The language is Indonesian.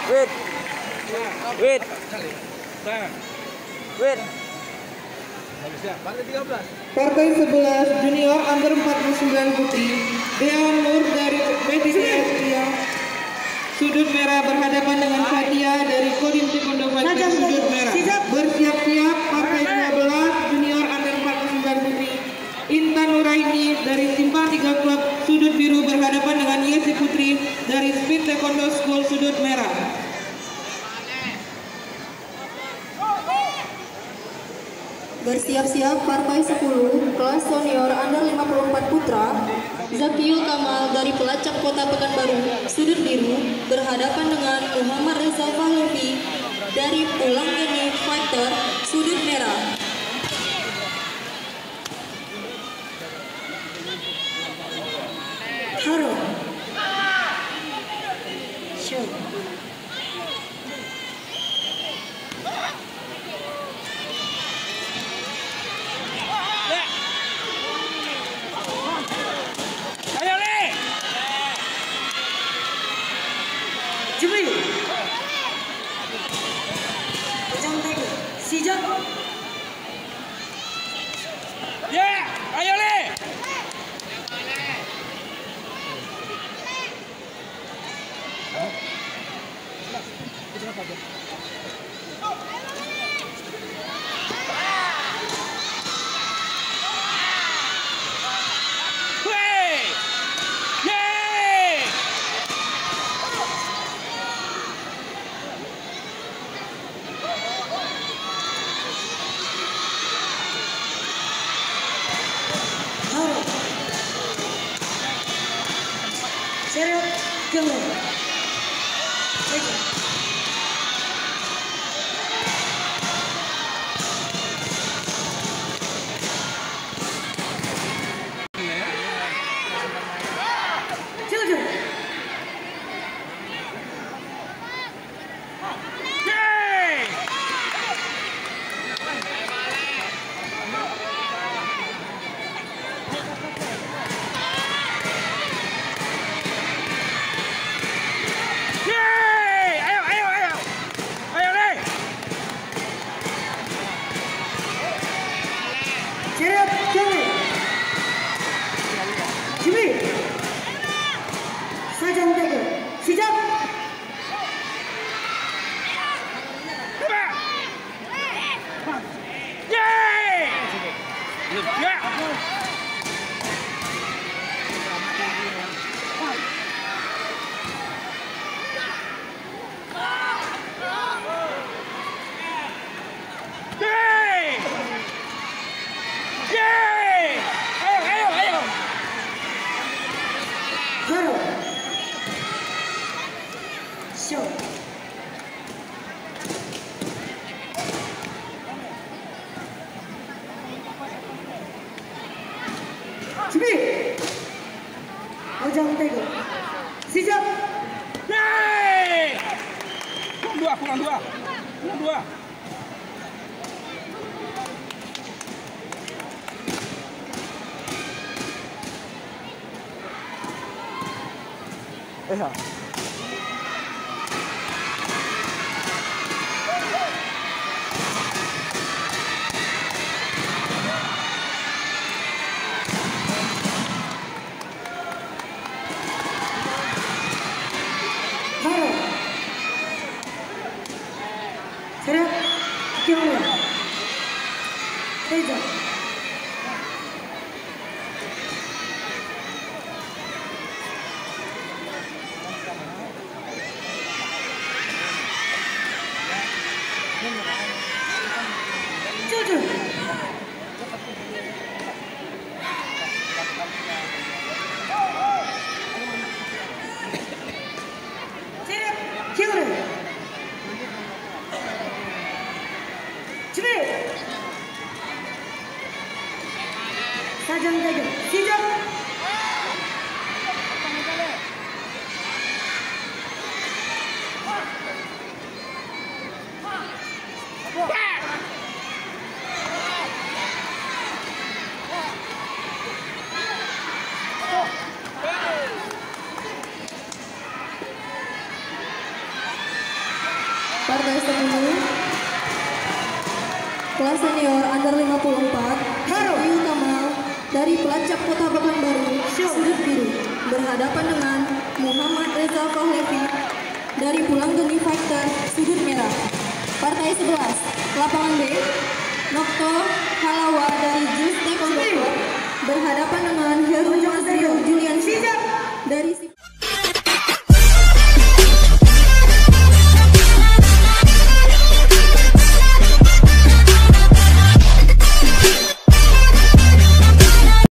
Wait. Wait. Wait. Partai 11 junior under 49 putri Deon Nur dari BTS Riau sudut merah berhadapan dengan Fatia dari Kodim Taekwondo Fighting sudut merah. Bersiap-siap partai 12 junior under 49 putri Intan Nuraini dari Simpang 3 Klub sudut biru berhadapan dengan Yesi Putri dari Speed Taekwondo School sudut merah. Bersiap-siap partai 10 kelas senior under 54 putra Zakiul Kamal dari Pelacak Kota Pekanbaru sudut biru berhadapan dengan Muhammad Reza Fahlevi dari Pulang Geni Fighter sudut merah. Haro Show. 준비! 장대기 시작! 예! 아열리! 체력 경험 체력 경험 준비! 사전 대결 시작! 바로 쇼 준비! 어장 대결 시작! Kurang dua. Ya. 바로 체력 경험 대전 조준 체력 기울여 준비 사전 대결 시작! Partai 10 kelas senior under 54 Zakiul Kamal dari Pelacap Kota Pekanbaru sudut biru berhadapan dengan Muhammad Reza Fahlevi dari Pulanggeni Fighter sudut merah. Partai 11 lapangan B Nokto Halawa dari Jus Taekwondo Club berhadapan dengan Heru Mazda